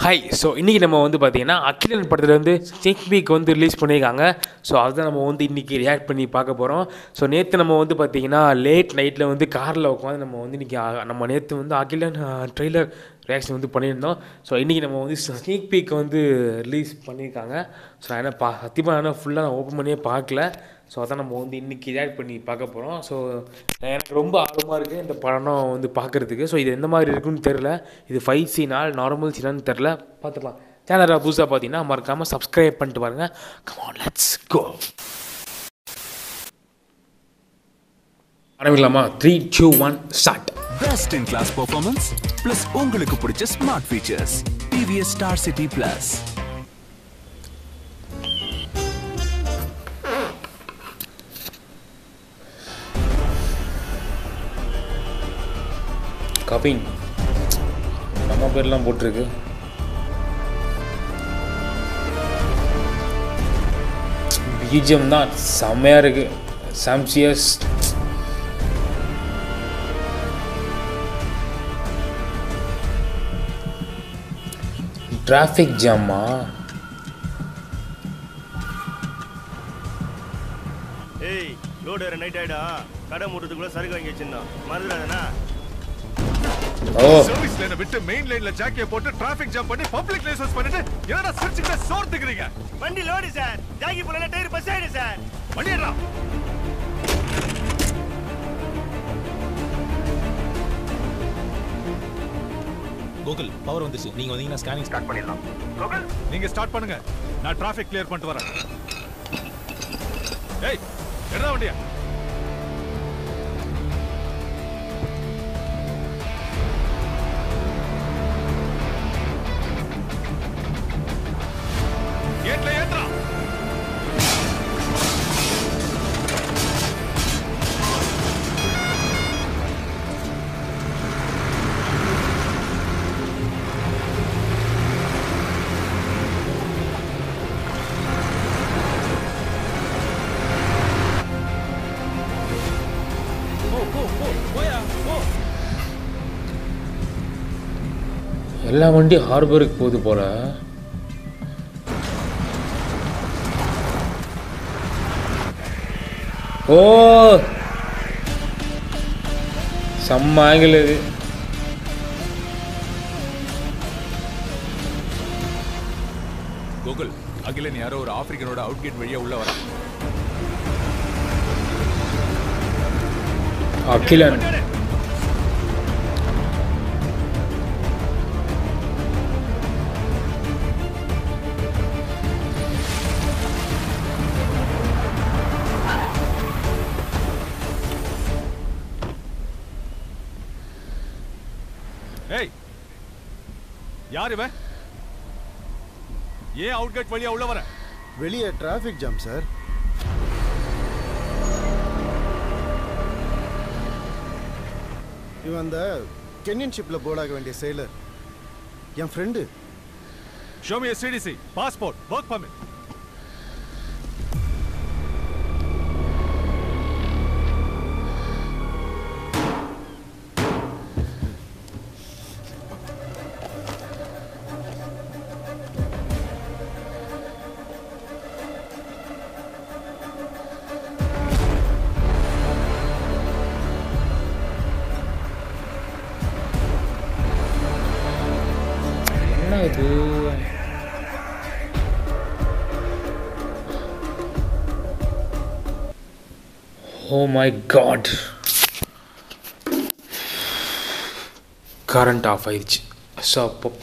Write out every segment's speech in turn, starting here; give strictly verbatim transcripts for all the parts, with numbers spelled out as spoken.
Hi. So இன்றைக்கி நம்ம வந்து பார்த்திங்கன்னா அகிலன் படத்தில் வந்து ஸ்னீக் பீக் வந்து ரிலீஸ் பண்ணியிருக்காங்க. ஸோ அதுதான் நம்ம வந்து இன்றைக்கி ரியாக்ட் பண்ணி பார்க்க போகிறோம். ஸோ நேற்று நம்ம வந்து பார்த்திங்கன்னா லேட் நைட்டில் வந்து காரில் உட்காந்து நம்ம வந்து இன்றைக்கி நம்ம நேற்று வந்து அகிலன் ட்ரெய்லர் ரியாக்ஷன் வந்து பண்ணியிருந்தோம். ஸோ இன்றைக்கி நம்ம வந்து ஸ்னீக் பீக் வந்து ரிலீஸ் பண்ணியிருக்காங்க. ஸோ நான் என்ன பா சத்தியமாக என்ன ஃபுல்லாக நான் ஓப்பன் பண்ணியே பார்க்கல. ஸோ அதான் நம்ம வந்து இன்றைக்கி ரியாக்ட் பண்ணி பார்க்க போகிறோம். ஸோ எனக்கு ரொம்ப ஆர்வமாக இருக்குது இந்த படம் வந்து பார்க்குறதுக்கு. ஸோ இது எந்த மாதிரி இருக்குன்னு தெரில. இது ஃபைவ் சீனால் நார்மல் சீனான்னு தெரில, பார்த்துக்கலாம். சேனலை புதுசாக பார்த்தீங்கன்னா மறக்காமல் சப்ஸ்கிரைப் பண்ணிட்டு பாருங்கள். Come on, let's go. ஆரம்பிக்கலாமா? Three two one start. Best in class performance plus உங்களுக்கு பிடிச்ச smart features TVS Star City plus. கபின் நம்ம பேர்லாம் போட்டிருக்கு. பிஜிஎம் தான் செம்மையாக இருக்குது. சாம்சியஸ் டிராஃபிக் ஜாமா? ஏய், லோடு வேற நைட் ஆயிடா. கடை மூடுறதுக்குள்ள சரக்கு வாங்கி வச்சிருந்தோம், மறந்துடாதனா? ஓ, சர்வீஸ் லைனை விட்டு மெயின் லைன்ல ஜாக்கிய போட்டு டிராஃபிக் ஜாம் பண்ணி பப்ளிக் லைசன்ஸ் பண்ணிட்டு என்னடா சர்ச்சுக்கு சோர்த்துக்கிறீங்க? வண்டி லோடு சார். ஜாக்கி போலனா டயர் பஸ் ஆயிடு சார். வண்டி ஏறா. கூகுள் பவர் வந்துச்சு. நீங்க வந்தீங்கன்னா ஸ்கேனிங் ஸ்டார்ட் பண்ணிடலாம். கூகுள் நீங்க ஸ்டார்ட் பண்ணுங்க, நான் டிராஃபிக் கிளியர் பண்ணிட்டு வரேன். ஏய், என்னடா வண்டியா? கேட்ல ஏத்ரா. எல்லா வண்டி ஹார்பருக்கு போகுது போல. ஓ, செம்ம ஆங்கிள் இது. கூகுள், அகிலன் யாரோ ஒரு ஆப்பிரிக்கனோட அவுட் கேட் வழியா உள்ள வர. அகிலன் ஏய், யார் இவன்? ஏன் அவுட் கேட் வழியா உள்ள வர? வெளியே டிராஃபிக் ஜாம் சார். இவன் அந்த கென்யன் ஷிப்ல போர்டாக வேண்டிய செயலர், என் friend. Show me a C D C, passport, work permit. என்ன இது? Oh my God, current off ஆயிடுச்சு. ஸோ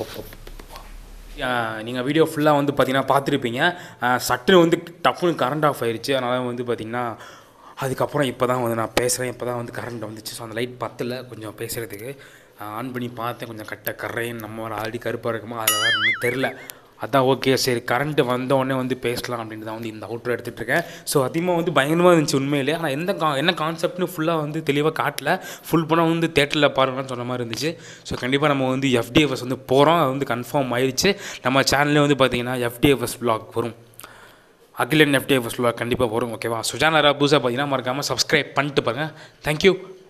நீங்கள் வீடியோ ஃபுல்லாக வந்து பார்த்தீங்கன்னா பார்த்துருப்பீங்க. சட்டுன்னு வந்து டப்புன்னு கரண்ட் ஆஃப் ஆயிடுச்சு. அதனால் வந்து பார்த்திங்கன்னா அதுக்கப்புறம் இப்போ தான் வந்து நான் பேசுகிறேன். இப்போ தான் வந்து கரண்ட் வந்துச்சு. ஸோ அந்த லைட் பத்தல கொஞ்சம் பேசுகிறதுக்கு. ஆன் பண்ணி பார்த்தேன், கொஞ்சம் கட்ட கரையன் நம்ம ஆல்ரெடி கருப்பாக இருக்குமா, அதில் வேறு ஒன்றும் தெரில. அதான் ஓகே, சரி கரண்ட்டு வந்தோடனே வந்து பேசலாம் அப்படின்ட்டு தான் வந்து இந்த அவுட்ரு எடுத்துகிட்ருக்கேன். ஸோ அதிகமாக வந்து பயங்கரமாக இருந்துச்சு உண்மையிலே. ஆனால் எந்த கா என்ன கான்செப்ட்னு ஃபுல்லாக வந்து தெளிவாக காட்டல. ஃபுல் படம் வந்து தேட்டரில் பாருங்கன்னு சொன்ன மாதிரி இருந்துச்சு. ஸோ கண்டிப்பாக நம்ம வந்து எஃப்டிஎஃப்எஸ் வந்து போகிறோம். அது வந்து கன்ஃபார்ம் ஆயிடுச்சு. நம்ம சேனல்லே வந்து பார்த்திங்கன்னா எஃப்டிஎஃப்எஸ் vlog வரும். அகிலன் எஃப்டிஎஃப்எஸ் vlog கண்டிப்பாக வரும். ஓகேவா? ஸோ சேனல் புதுசாக பார்த்தீங்கன்னா மறக்காமல் சப்ஸ்கிரைப் பண்ணிட்டு பாருங்கள். தேங்க்யூ.